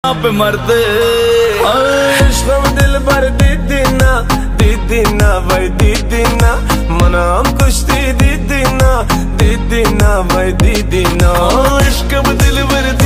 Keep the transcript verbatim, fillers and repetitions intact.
पे मरते इश्क़ दिल भर दीदी ना दीदी ना भाई दीदी ना मना हम कुश्ती दीदी ना दीदी ना भाई दीदी ना इश्क़ दिल भर